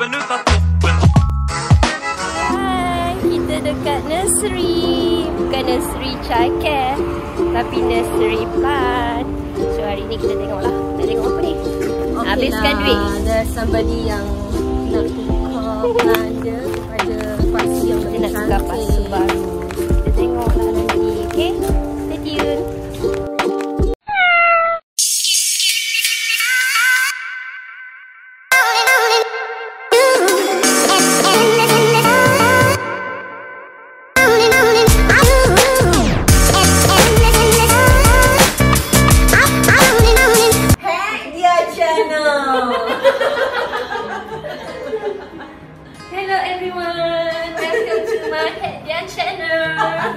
Hai, kita dekat nursery. Bukan nursery childcare, tapi nursery plant. So hari ni kita tengoklah. Kita tengok apa ni? Okay, habiskan duit. Ada somebody yang nak tukar plant dia pada pasi yang Kita nak tukar pasu baru. Kita tengoklah nanti. Okay, stay tune. Hello everyone, welcome to my Head channel.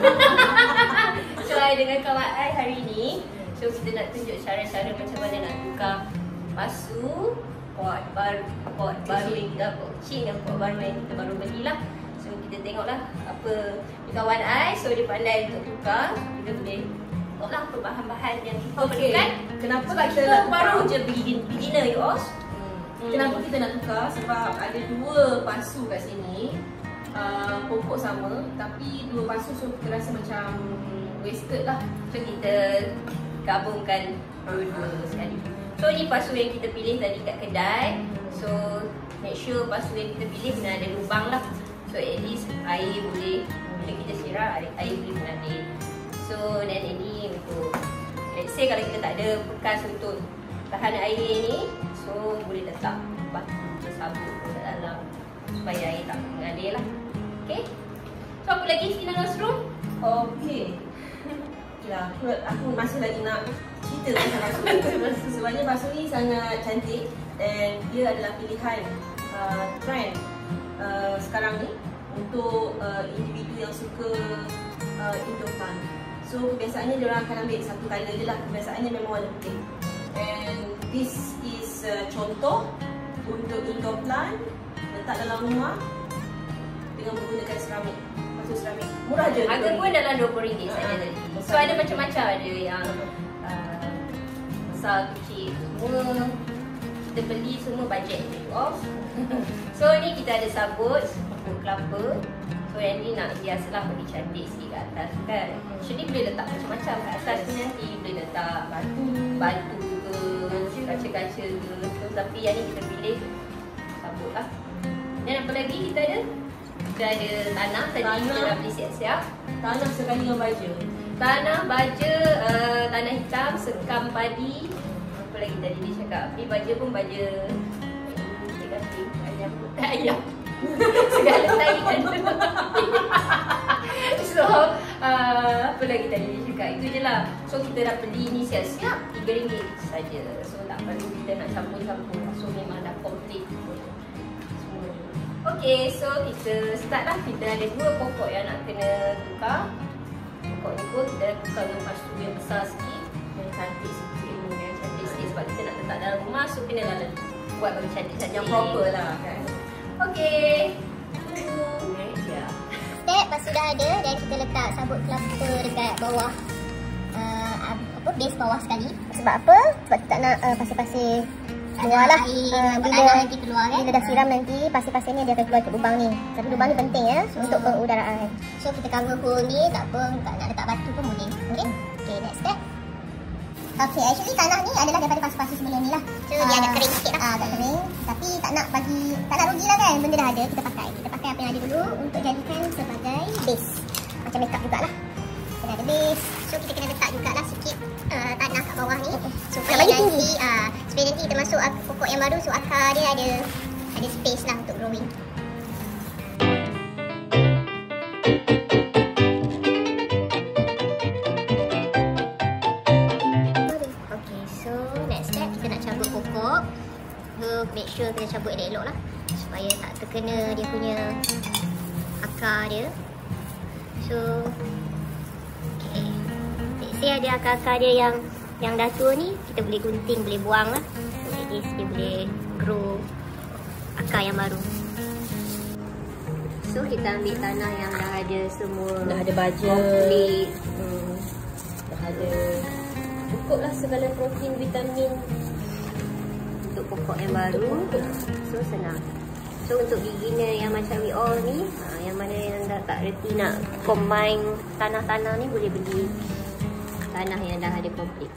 So I dengan kawan I hari ni, so kita nak tunjuk cara-cara macam mana nak tukar pasu pot baru yang kita kecil dengan pot baru yang kita baru belilah. So kita tengoklah apa kawan I, so dia pandai untuk tukar. Kita boleh tengoklah apa bahan-bahan yang kita perlukan. Kenapa Sebab kita baru je beginner you all. Kenapa kita nak tukar? Sebab ada dua pasu kat sini, pokok sama tapi dua pasu, so kita rasa macam wasted lah. So kita gabungkan dua-dua sekali. So ni pasu yang kita pilih tadi kat kedai. So make sure pasu yang kita pilih kena ada lubang lah. So at least air boleh, bila kita siram air boleh mengalir. So dan ini untuk, let's say kalau kita tak ada bekas untuk tahan air ni, so boleh letak batu ke sabut ke dalam supaya air tak mengalir lah. Okay, so apa lagi Fina Nasrul? Okay. Ya, aku masih lagi nak cerita pasal pasu. Sebabnya pasu ni sangat cantik dan dia adalah pilihan trend sekarang ni untuk individu yang suka indoor plant. So kebiasaannya dia orang akan ambil satu colour je lah. Kebiasaannya memang warna putih. And this is contoh untuk indoor plant letak dalam rumah dengan menggunakan seramik. Pasu seramik. Murah je. Harga pun dalam RM20 saja tadi. So ada macam-macam, ada yang besar, kecil, semua kita beli semua bajet je off. So ni kita ada sabut kelapa. So yang ni nak biasalah bagi cantik sikit kat atas kan. So ni boleh letak macam-macam kat atas ni, nanti boleh letak batu ke, kaca-kaca ke. So, tapi yang ni kita pilih sabut lah. Dan apa lagi kita ada? Kita ada tanah, tadi kita dah beli siap-siap. Tanah sekali dengan baja. Tanah, baja, tanah hitam, sekam padi. Apa lagi tadi dia cakap? Ni baja pun baja ayam. Segala taikan. So, apa lagi tadi dia cakap? Itu je lah. So, kita dah beli ni siap-siap RM3 saja. So, tak perlu kita nak campur-campur. So, memang dah komplit semua. Okay, so kita start lah. Kita ada dua pokok yang nak kena tukar. Pokok ni pun kita tukar dengan pasu yang besar sikit, yang cantik sikit, yang cantik sikit sebab kita nak letak dalam rumah. So, kena lah buat bagi cantik-cantik. Yang proper lah kan. Okay. Step pasu dah ada dan kita letak sabut kelapa dekat bawah, base bawah sekali. Sebab apa? Sebab kita tak nak pasir-pasir keluar lah. Bila dah siram nanti pasir-pasir ni dia akan keluar ke lubang ni. Tapi lubang ni penting ya untuk pengudaraan. So kita cover hole ni, tak apa, tak nak letak batu pun boleh. Okay, next step. Okay, actually tanah ni adalah daripada pasu-pasu sebelum ni lah. So dia agak kering sikit lah. Agak kering. Tapi tak nak rugi lah kan. Benda dah ada, kita pakai apa yang ada dulu untuk jadikan sebagai base. Macam makeup jugalah. Kena ada base. So kita kena letak jugalah sikit tanah kat bawah ni. Supaya nanti kita masuk pokok yang baru, so akar dia ada space lah untuk growing. Make sure kita cabut elok-elok lah supaya tak terkena dia punya akar dia. So okay, let's say ada akar-akar dia yang dah tua ni, kita boleh gunting, boleh buang lah. So at least dia boleh grow akar yang baru. So kita ambil tanah yang dah ada semua, dah ada baja, komplit, dah ada cukuplah segala protein, vitamin untuk pokok yang baru. So senang. So untuk beginner yang macam we all ni, yang mana yang dah tak reti nak combine tanah-tanah ni, boleh beli tanah yang dah ada komplit.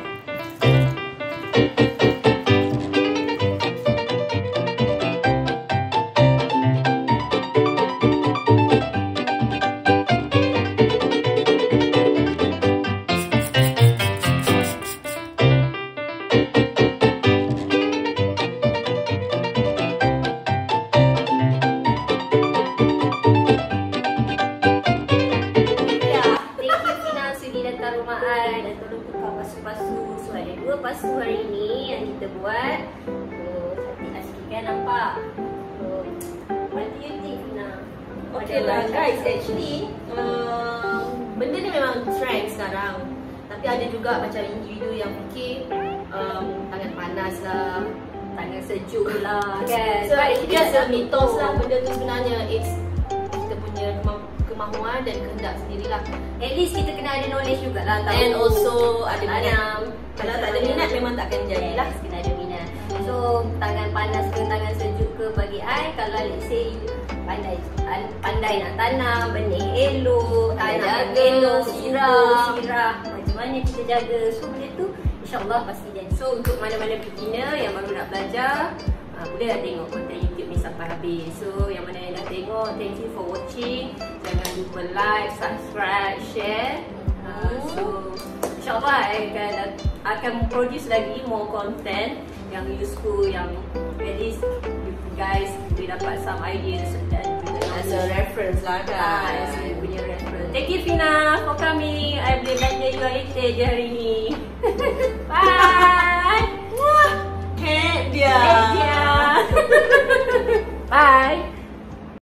Rumah I dan tolong tukar pasu-pasu. So ada 2 pasu hari ni yang kita buat. Cantik lah sikit kan, nampak? So what do you think Fina? Okay lah guys, actually benda ni memang trend sekarang. Tapi ada juga macam individu yang fikir tangan panas lah, Tangan sejuk lah kan. so just a mitos lah. Benda tu sebenarnya it's kita punya kemahuan dan kehendak sendirilah. At least kita kena ada knowledge jugalah, tahu. And also ada minat. Kalau tak ada Betul. minat memang takkan jadilah. Yes, kena ada minat. So tangan panas ke tangan sejuk ke, bagi I, kalau let's say pandai nak tanam, benih elok, tanam elok, sirah, macam mana kita jaga. So benda tu insyaAllah pasti jadi. So untuk mana-mana beginner yang baru nak belajar, boleh dah tengok konten YouTube ni sampai habis. So yang mana yang dah tengok, thank you for watching. Jangan lupa like, subscribe, share. So insyaAllah akan produce lagi more content yang useful, yang at least you guys boleh dapat some ideas dan As a reference lah guys, guys. punya reference. Thank you Fina for coming. I boleh belanja you heritage je hari ni. Bye. Head dia. Bye.